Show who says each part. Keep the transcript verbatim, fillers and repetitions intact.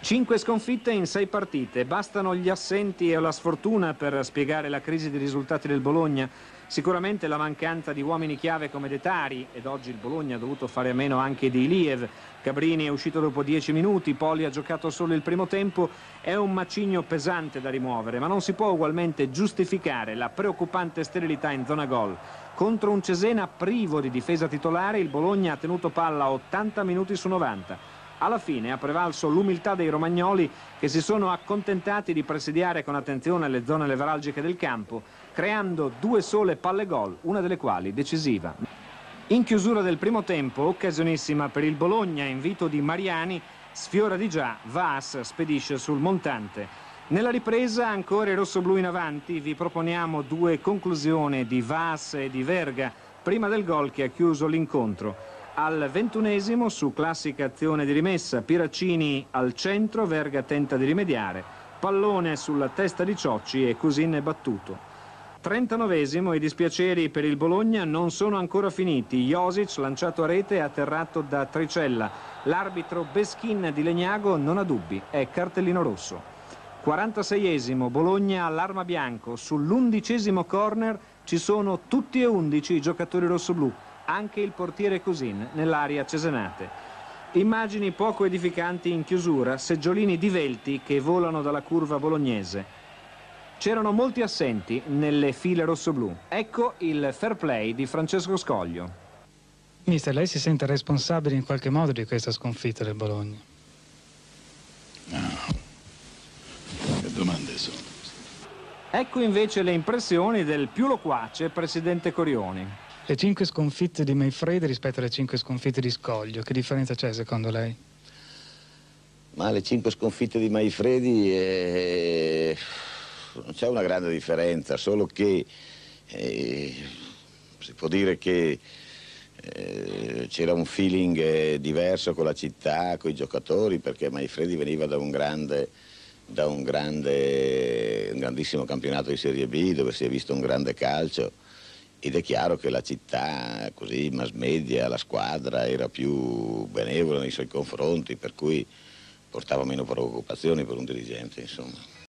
Speaker 1: Cinque sconfitte in sei partite, bastano gli assenti e la sfortuna per spiegare la crisi di risultati del Bologna. Sicuramente la mancanza di uomini chiave come De Tari, ed oggi il Bologna ha dovuto fare a meno anche di Iliev. Cabrini è uscito dopo dieci minuti, Poli ha giocato solo il primo tempo, è un macigno pesante da rimuovere, ma non si può ugualmente giustificare la preoccupante sterilità in zona gol. Contro un Cesena privo di difesa titolare, il Bologna ha tenuto palla ottanta minuti su novanta. Alla fine ha prevalso l'umiltà dei romagnoli, che si sono accontentati di presidiare con attenzione le zone nevralgiche del campo, creando due sole palle gol, una delle quali decisiva. In chiusura del primo tempo, occasionissima per il Bologna, invito di Mariani, sfiora di già, Vaas spedisce sul montante. Nella ripresa ancora i rossoblù in avanti, vi proponiamo due conclusioni di Vaas e di Verga, prima del gol che ha chiuso l'incontro. Al ventunesimo, su classica azione di rimessa, Piraccini al centro, Verga tenta di rimediare, pallone sulla testa di Ciocci e Cousin è battuto. trentanovesimo, i dispiaceri per il Bologna non sono ancora finiti. Josic, lanciato a rete, è atterrato da Tricella. L'arbitro Beschin di Legnago non ha dubbi, è cartellino rosso. quarantaseiesimo, Bologna all'arma bianco. Sull'undicesimo corner ci sono tutti e undici i giocatori rossoblù, anche il portiere Cousin nell'area cesenate. Immagini poco edificanti in chiusura, seggiolini divelti che volano dalla curva bolognese. C'erano molti assenti nelle file rossoblù. Ecco il fair play di Francesco Scoglio.
Speaker 2: Mister, lei si sente responsabile in qualche modo di questa sconfitta del Bologna?
Speaker 3: No. Che domande sono?
Speaker 1: Ecco invece le impressioni del più loquace presidente Corioni.
Speaker 2: Le cinque sconfitte di Manfredi rispetto alle cinque sconfitte di Scoglio, che differenza c'è secondo lei?
Speaker 4: Ma le cinque sconfitte di Manfredi eh, non c'è una grande differenza, solo che eh, si può dire che eh, c'era un feeling eh, diverso con la città, con i giocatori, perché Manfredi veniva da un grande, da un grande, un grandissimo campionato di Serie B, dove si è visto un grande calcio. Ed è chiaro che la città, così, mass media, la squadra era più benevola nei suoi confronti, per cui portava meno preoccupazioni per un dirigente, insomma.